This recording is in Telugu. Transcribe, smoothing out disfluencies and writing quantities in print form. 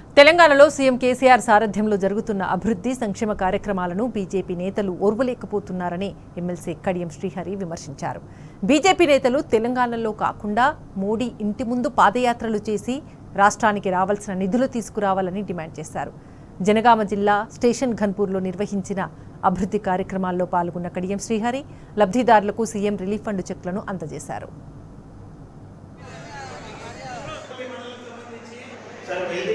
తెలంగాణలో సీఎం కేసీఆర్ సారథ్యంలో జరుగుతున్న అభివృద్ధి సంక్షేమ కార్యక్రమాలను బీజేపీ నేతలు ఓర్వలేకపోతున్నారని ఎమ్మెల్సీ కడియం శ్రీహరి విమర్శించారు. బీజేపీ నేతలు తెలంగాణలో కాకుండా మోడీ ఇంటి ముందు పాదయాత్రలు చేసి రాష్ట్రానికి రావాల్సిన నిధులు తీసుకురావాలని డిమాండ్ చేశారు. జనగామ జిల్లా స్టేషన్ ఘన్పూర్లో నిర్వహించిన అభివృద్ధి కార్యక్రమాల్లో పాల్గొన్న కడియం శ్రీహరి లబ్ధిదారులకు సీఎం రిలీఫ్ ఫండ్ చెక్లను అందజేశారు.